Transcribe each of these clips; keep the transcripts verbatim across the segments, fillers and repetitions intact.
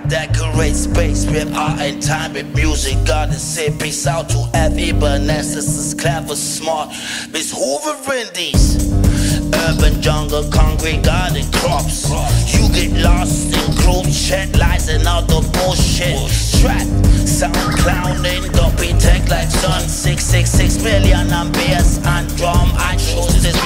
decorate space with art and time with music. Gotta say peace out to everyone. This is clever, smart. Miss Hoover in these urban jungle, concrete garden crops. You get lost in group chat, lies and other bullshit. Trap, sound clowning, Duppy, Teclife, son. Six, six, six million on bass and drum. I chose this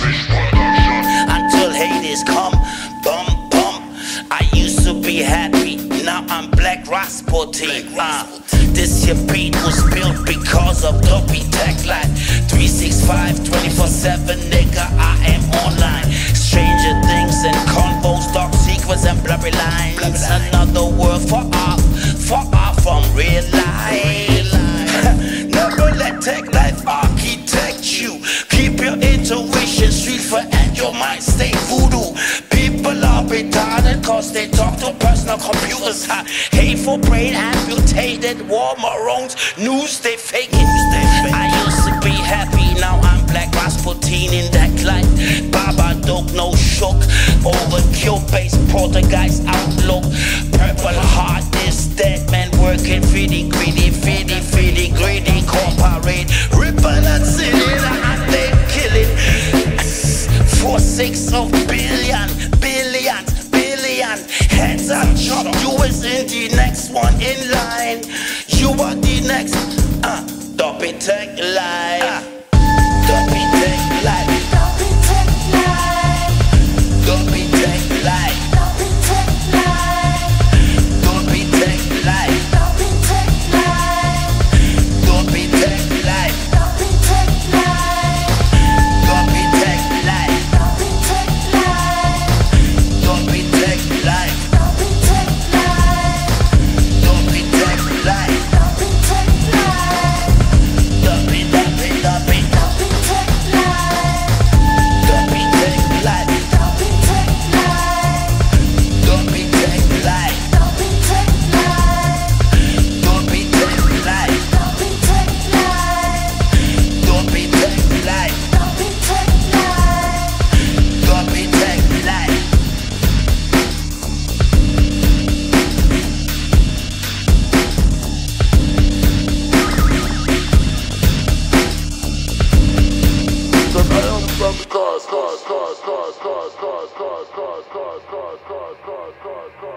until haters come. Bum, bum. I used to be happy, now I'm Black Rasputin. Uh, this here beat was built because of Duppy, Teclife. Three sixty-five, twenty-four seven, nigga, I am online. Stranger things and convos, dark secrets and blurry lines. Another word for art, for art from real life. Never let Teclife architect you. Keep your intuition street for and your mind stay voodoo. People are retarded cause they talk to personal computers. Ha. Hateful brain amputated, war maroons, news they fake it. I used to be happy, now I'm Black Rasputin in that life. Baba Dope, no shook. Overkill base, Portuguese outlook. Purple heart is dead, man working fitty, greedy, fitty, fitty, greedy, corporate. Ripple and sinning and they killing. Four six of billion, billions, billion. Heads up, chop, you is in the next one in line. You are the next, uh, Duppy, Teclife. Uh, Duppy, Teclife. Duppy, Teclife. Duppy, Teclife. Duppy, Teclife. Duppy, Teclife. Duppy, Teclife. Duppy, Teclife. Duppy, Teclife. Duppy, Teclife. Duppy, Teclife. Duppy, Teclife. Duppy, Teclife. Duppy, Teclife. Duppy, Teclife. Duppy, Duppy, Duppy. Duppy, Teclife. Duppy, Teclife. Duppy, Teclife. Duppy, Teclife. Duppy, Teclife. Duppy, Teclife. Duppy, Teclife. Duppy, Teclife. Duppy, Teclife. Duppy, Teclife. From the cause, cause, cause, cause, cause, cause, cause, cause, cause, cause, cause, cause, cause, cause.